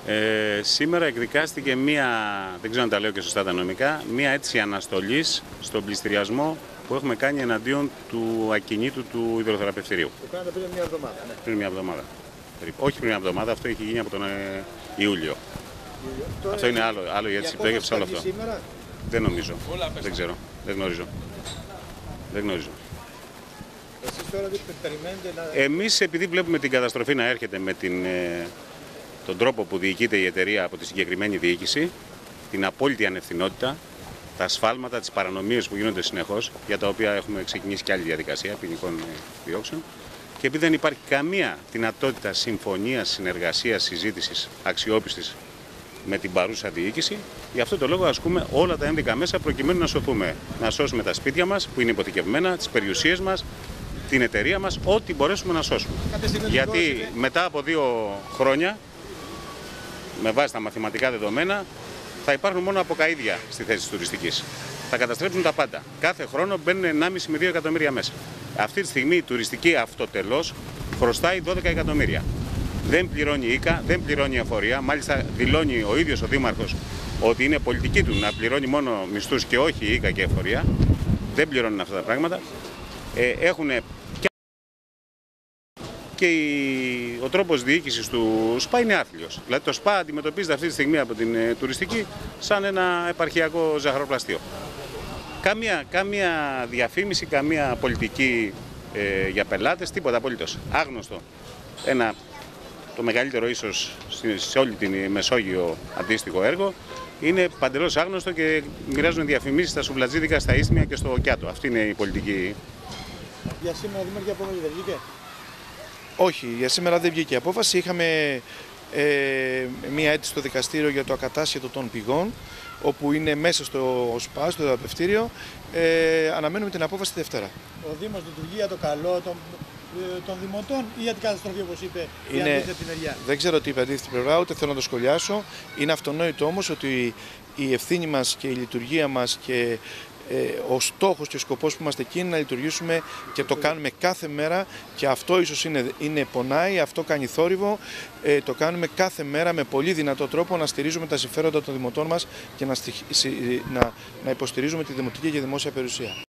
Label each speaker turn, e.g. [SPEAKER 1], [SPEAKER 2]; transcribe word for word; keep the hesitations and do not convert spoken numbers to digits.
[SPEAKER 1] Ε, σήμερα εκδικάστηκε μία, δεν ξέρω αν τα λέω και σωστά τα νομικά, μία αίτηση αναστολής στον πληστηριασμό που έχουμε κάνει εναντίον του ακινήτου του υδροθεραπευτηρίου.
[SPEAKER 2] Το κάνατε πριν μια εβδομάδα. Ναι.
[SPEAKER 1] Πριν μια εβδομάδα. Όχι πριν μια εβδομάδα, αυτό έχει γίνει από τον ε, Ιούλιο. Τώρα αυτό είναι άλλο, άλλο η αίτηση που έγραψε όλο αυτό.
[SPEAKER 2] Σήμερα.
[SPEAKER 1] Δεν νομίζω. Δεν ξέρω. Δεν γνωρίζω. Δεν γνωρίζω.
[SPEAKER 2] Εσείς τώρα τι περιμένετε να...
[SPEAKER 1] Εμείς, επειδή βλέπουμε την καταστροφή να έρχεται με την, ε, τον τρόπο που διοικείται η εταιρεία από τη συγκεκριμένη διοίκηση, την απόλυτη ανευθυνότητα, τα ασφάλματα, τις παρανομίες που γίνονται συνεχώς, για τα οποία έχουμε ξεκινήσει και άλλη διαδικασία ποινικών διώξεων, και επειδή δεν υπάρχει καμία δυνατότητα συμφωνίας, συνεργασίας, συζήτησης αξιόπιστης με την παρούσα διοίκηση, γι' αυτό το λόγο ασκούμε όλα τα ένδικα μέσα προκειμένου να σωθούμε. Να σώσουμε τα σπίτια μας που είναι υποθηκευμένα, τις περιουσίες μας, την εταιρεία μας, ό,τι μπορέσουμε να σώσουμε. Γιατί μετά από δύο χρόνια, με βάση τα μαθηματικά δεδομένα, θα υπάρχουν μόνο αποκαΐδια στη θέση της τουριστικής. Θα καταστρέψουν τα πάντα. Κάθε χρόνο μπαίνουν ενάμιση με δύο εκατομμύρια μέσα. Αυτή τη στιγμή η τουριστική αυτοτελώς χρωστάει δώδεκα εκατομμύρια. Δεν πληρώνει ΙΚΑ, δεν πληρώνει εφορία. Μάλιστα δηλώνει ο ίδιος ο Δήμαρχος ότι είναι πολιτική του να πληρώνει μόνο μισθούς και όχι ΙΚΑ και εφορία. Δεν πληρώνουν αυτά τα πράγματα. Ε, έχουν και η, ο τρόπος διοίκησης του ΣΠΑ είναι άθλιος. Δηλαδή το ΣΠΑ αντιμετωπίζεται αυτή τη στιγμή από την ε, τουριστική σαν ένα επαρχιακό ζαχαροπλαστείο. Κάμια, κάμια διαφήμιση, καμία πολιτική ε, για πελάτες, τίποτα απολύτως. Άγνωστο. Ένα, το μεγαλύτερο ίσως σε όλη την Μεσόγειο αντίστοιχο έργο, είναι παντελώς άγνωστο και μοιράζουν διαφημίσεις στα σουβλατζίδικα, στα ίσθμια και στο Κιάτο. Αυτή είναι η πολιτική.
[SPEAKER 2] Για σήμερα δημιουργία απόφαση δεν βγήκε?
[SPEAKER 3] Όχι, για σήμερα δεν βγήκε η απόφαση. Είχαμε ε, μία αίτηση στο δικαστήριο για το ακατάσχετο των πηγών, όπου είναι μέσα στο ΣΠΑ, στο θεραπευτήριο. Ε, αναμένουμε την απόφαση τη Δευτέρα.
[SPEAKER 2] Ο Δήμος λειτουργεί για το καλό των, των δημοτών ή για την καταστροφή, όπως είπε,
[SPEAKER 3] είναι,
[SPEAKER 2] η αντίθετη μεριά?
[SPEAKER 3] Δεν ξέρω τι είπε αντίθετη πλευρά, ούτε θέλω να το σχολιάσω. Είναι αυτονόητο όμως ότι η ευθύνη μας και η λειτουργία μας και Ε, ο στόχος και ο σκοπός που είμαστε εκεί είναι να λειτουργήσουμε και το κάνουμε κάθε μέρα, και αυτό ίσως είναι, είναι πονάει, αυτό κάνει θόρυβο. Ε, το κάνουμε κάθε μέρα με πολύ δυνατό τρόπο να στηρίζουμε τα συμφέροντα των δημοτών μας και να, να, να υποστηρίζουμε τη δημοτική και δημόσια περιουσία.